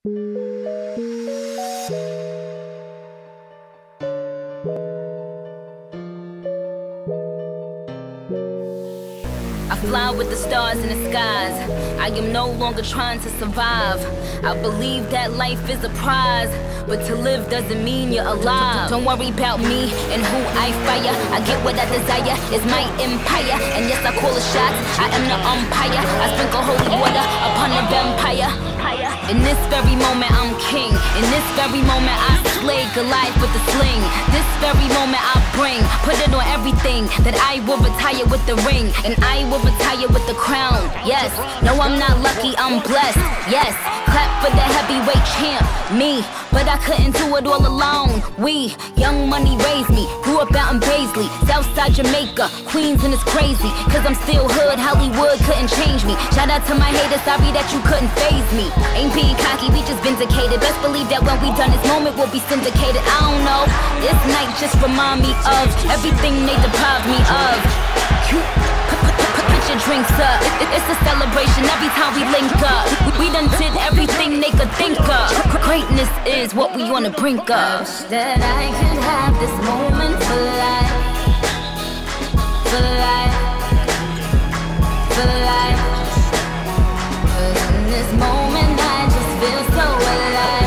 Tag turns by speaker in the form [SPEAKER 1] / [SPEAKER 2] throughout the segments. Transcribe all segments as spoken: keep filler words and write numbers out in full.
[SPEAKER 1] I fly with the stars in the skies. I am no longer trying to survive. I believe that life is a prize, but to live doesn't mean you're alive. Don't worry about me and who I fire. I get what I desire, it's my empire. And yes, I call the shots, I am the umpire. I sprinkle holy water upon the vampire. In this very moment I'm king. In this very moment I slay Goliath with the sling. This very moment I bring, put it on everything, that I will retire with the ring, and I will retire with the crown. Yes, no I'm not lucky, I'm blessed. Yes, clap for the heavyweight champ, me. But I couldn't do it all alone. We, Young Money raised me, grew up out in Paisley, Southside Jamaica, Queens, and it's crazy, cause I'm still hood, Hollywood couldn't change me. Shout out to my haters, sorry that you couldn't faze me. Ain't being cocky, we just vindicated. Best believe that when we done this moment will be syndicated. I don't know, this night just remind me of everything they deprived me of. Put your drinks up, it's a celebration every time we link up. We done did everything they could think of. Greatness is what we on the brink of. I wish that I could have this moment for life, for life, for life. Cause in this moment I just feel so alive,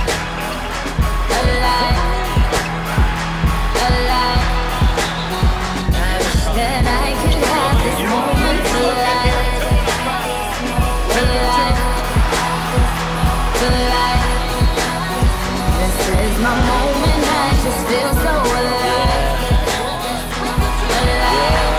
[SPEAKER 1] alive, alive. I wish that I could have this moment for life, for life, for life. This is my moment, I just feel so alive, alive,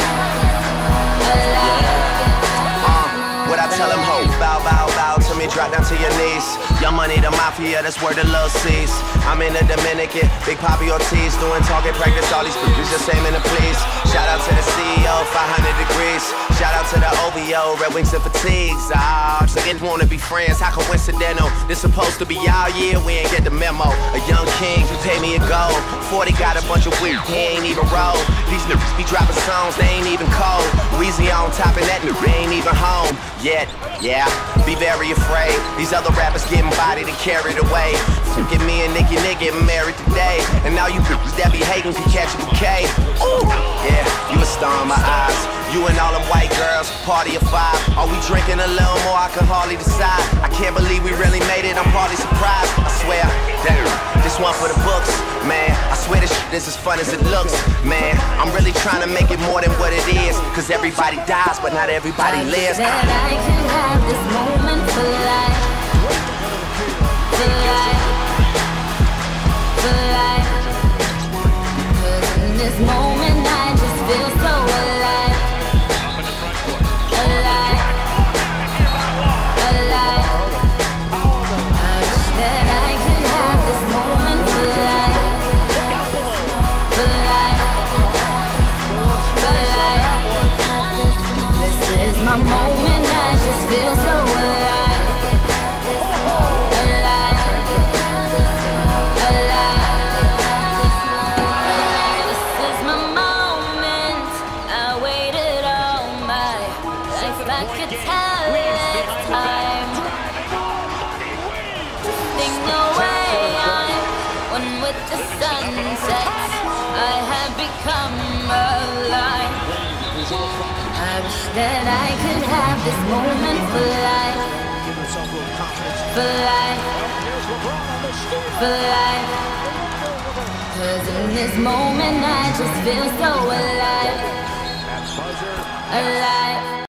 [SPEAKER 1] alive.
[SPEAKER 2] Uh, what I tell him, ho, bow, bow, bow to me, drop down to your knees. Young Money, the mafia, that's where the love sees. I'm in the Dominican, Big Papi Ortiz, doing target practice, all these producers just aiming to please. Shout out to the C E O, five hundred degrees. Shout out to the O V O, Red Wings and Fatigues. Ah, oh, just didn't wanna be friends, how coincidental. This supposed to be our year, we ain't get the memo. A young king, you pay me a gold. forty got a bunch of weird, he ain't even roll. These niggas be dropping songs, they ain't even cold. Weezy on top of that, they ain't even home yet. Yeah, be very afraid. These other rappers getting bodied and carried away. Get me and Nicki Nick getting married today, and now you bitches that be hating can catch a bouquet. Ooh, yeah, you a star in my eyes. You and all them white girls, party of five. Are we drinking a little more? I can hardly decide. I can't believe we really made it. I'm partly surprised. I swear, damn, this one for the books, man. I swear this shit is as fun as it looks, man. I'm really trying to make it more than what it is, cause everybody dies, but not everybody lives.
[SPEAKER 1] That I can have this moment for life, for life, for life. Cause in this moment I just feel so alive, alive, alive. I wish that I could have this moment for life, for life, for life. This is my moment, I just feel so alive, alive, alive. This is my moment, I waited all my life like a talent time. Drifting away, I'm one with the sunset. I have become alive. I wish that I could have this moment for life, for life, for life. Cause in this moment I just feel so alive, alive.